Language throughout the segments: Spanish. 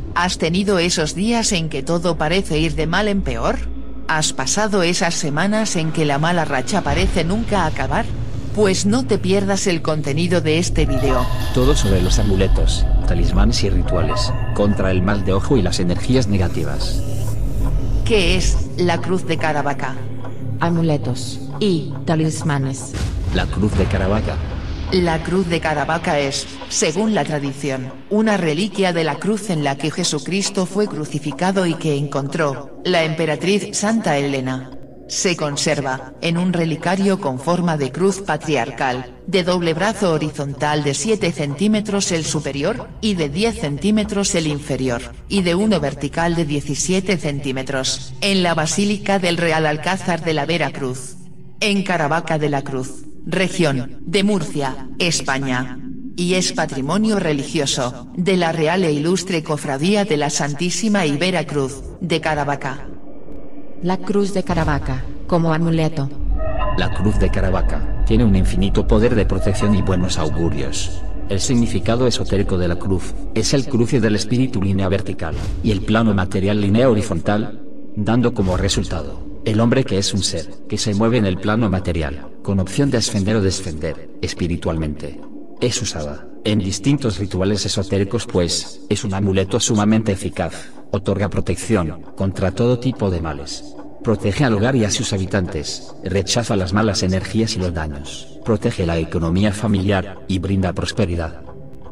¿Has tenido esos días en que todo parece ir de mal en peor? ¿Has pasado esas semanas en que la mala racha parece nunca acabar? Pues no te pierdas el contenido de este video. Todo sobre los amuletos, talismanes y rituales, contra el mal de ojo y las energías negativas. ¿Qué es la Cruz de Caravaca? Amuletos y talismanes. La Cruz de Caravaca. La Cruz de Caravaca es, según la tradición, una reliquia de la cruz en la que Jesucristo fue crucificado y que encontró la emperatriz Santa Elena. Se conserva en un relicario con forma de cruz patriarcal, de doble brazo horizontal de 7 centímetros el superior, y de 10 centímetros el inferior, y de uno vertical de 17 centímetros, en la Basílica del Real Alcázar de la Veracruz, en Caravaca de la Cruz, región de Murcia, España. Y es patrimonio religioso de la Real e Ilustre Cofradía de la Santísima y Veracruz de Caravaca. La Cruz de Caravaca, como amuleto. La Cruz de Caravaca tiene un infinito poder de protección y buenos augurios. El significado esotérico de la cruz es el cruce del espíritu línea vertical y el plano material línea horizontal, dando como resultado el hombre que es un ser que se mueve en el plano material, con opción de ascender o descender espiritualmente. Es usada en distintos rituales esotéricos pues es un amuleto sumamente eficaz. Otorga protección contra todo tipo de males. Protege al hogar y a sus habitantes, rechaza las malas energías y los daños, protege la economía familiar y brinda prosperidad.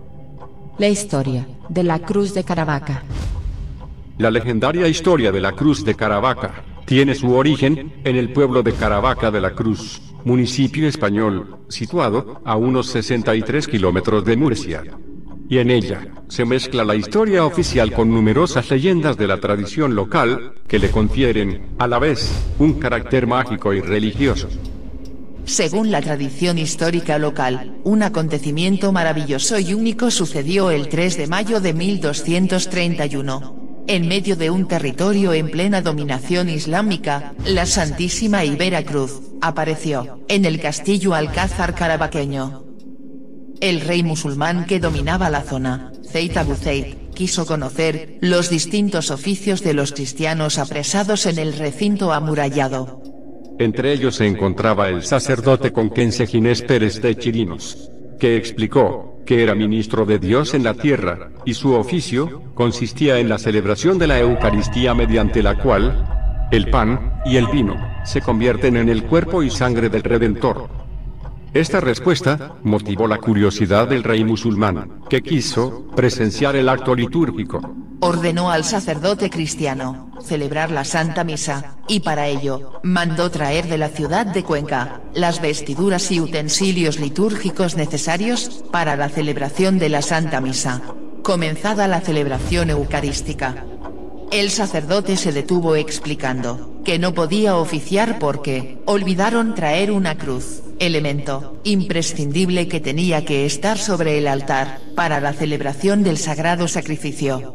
La historia de la Cruz de Caravaca. La legendaria historia de la Cruz de Caravaca tiene su origen en el pueblo de Caravaca de la Cruz, municipio español, situado a unos 63 kilómetros de Murcia. Y en ella se mezcla la historia oficial con numerosas leyendas de la tradición local que le confieren, a la vez, un carácter mágico y religioso. Según la tradición histórica local, un acontecimiento maravilloso y único sucedió el 3 de mayo de 1231. En medio de un territorio en plena dominación islámica, la Santísima y Veracruz apareció en el castillo Alcázar carabaqueño. El rey musulmán que dominaba la zona, Zeid Abu Zeid, quiso conocer los distintos oficios de los cristianos apresados en el recinto amurallado. Entre ellos se encontraba el sacerdote Conquense Ginés Pérez de Chirinos, que explicó que era ministro de Dios en la tierra, y su oficio consistía en la celebración de la Eucaristía mediante la cual el pan y el vino se convierten en el cuerpo y sangre del Redentor. Esta respuesta motivó la curiosidad del rey musulmán, que quiso presenciar el acto litúrgico. Ordenó al sacerdote cristiano celebrar la Santa Misa, y para ello, mandó traer de la ciudad de Cuenca las vestiduras y utensilios litúrgicos necesarios para la celebración de la Santa Misa. Comenzada la celebración eucarística, el sacerdote se detuvo explicando que no podía oficiar porque olvidaron traer una cruz, elemento imprescindible que tenía que estar sobre el altar para la celebración del sagrado sacrificio.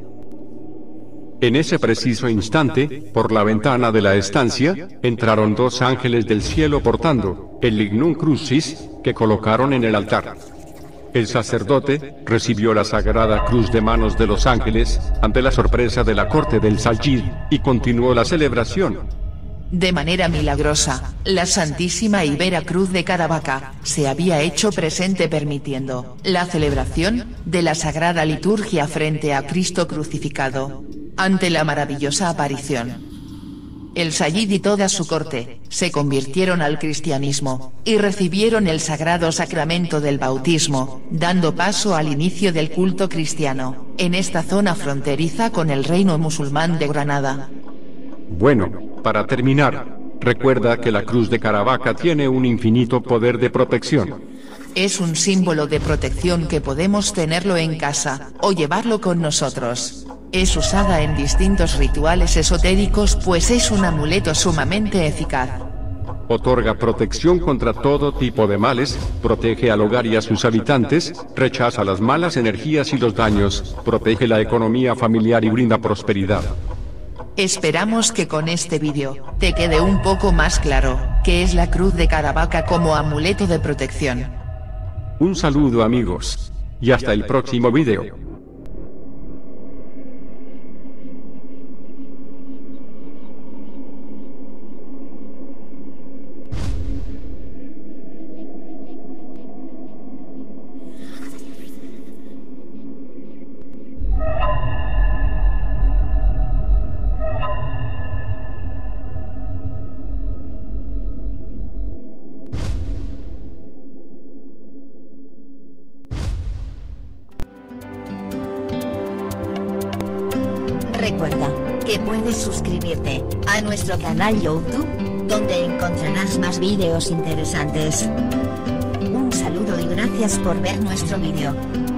En ese preciso instante, por la ventana de la estancia, entraron 2 ángeles del cielo portando el lignum crucis que colocaron en el altar. El sacerdote recibió la sagrada cruz de manos de los ángeles ante la sorpresa de la corte del Sayyid y continuó la celebración. De manera milagrosa, la Santísima y Veracruz de Caravaca se había hecho presente permitiendo la celebración de la sagrada liturgia frente a Cristo crucificado. Ante la maravillosa aparición, el Sayyid y toda su corte se convirtieron al cristianismo y recibieron el sagrado sacramento del bautismo, dando paso al inicio del culto cristiano en esta zona fronteriza con el reino musulmán de Granada. Bueno, para terminar, recuerda que la Cruz de Caravaca tiene un infinito poder de protección. Es un símbolo de protección que podemos tenerlo en casa o llevarlo con nosotros. Es usada en distintos rituales esotéricos pues es un amuleto sumamente eficaz. Otorga protección contra todo tipo de males, protege al hogar y a sus habitantes, rechaza las malas energías y los daños, protege la economía familiar y brinda prosperidad. Esperamos que con este vídeo te quede un poco más claro qué es la Cruz de Caravaca como amuleto de protección. Un saludo amigos, y hasta el próximo vídeo. Recuerda que puedes suscribirte a nuestro canal YouTube, donde encontrarás más vídeos interesantes. Un saludo y gracias por ver nuestro vídeo.